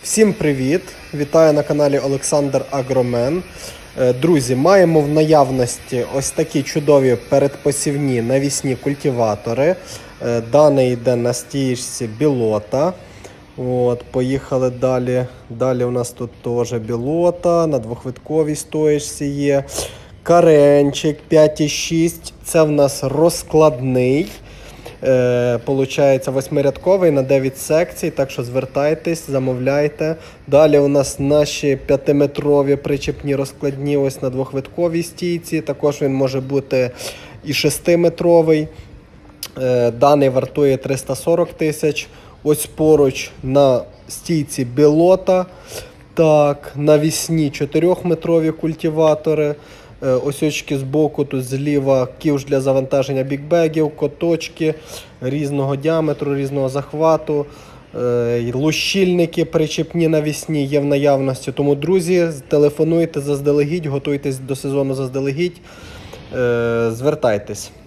Всім привіт! Вітаю на каналі Олександр Агромен. Друзі, маємо в наявності ось такі чудові передпосівні навісні культиватори. Даний йде на стіжці білота. Поїхали далі. Далі у нас тут теж білота, на двохвитковій стоїчці є. Каренчик 5,6, це в нас розкладний. Получається 8-рядковий на 9 секцій, так що звертайтесь, замовляйте. Далі у нас наші 5-метрові причепні розкладні ось на двохвитковій стійці. Також він може бути і 6-метровий. Даний вартує 340 тисяч. Ось поруч на стійці білота. Так, навісні 4-метрові культиватори. Ось очки збоку, тут зліва ківш для завантаження бікбегів, коточки різного діаметру, різного захвату. Лущильники причепні навісні є в наявності. Тому, друзі, телефонуйте заздалегідь, готуйтесь до сезону заздалегідь, звертайтесь.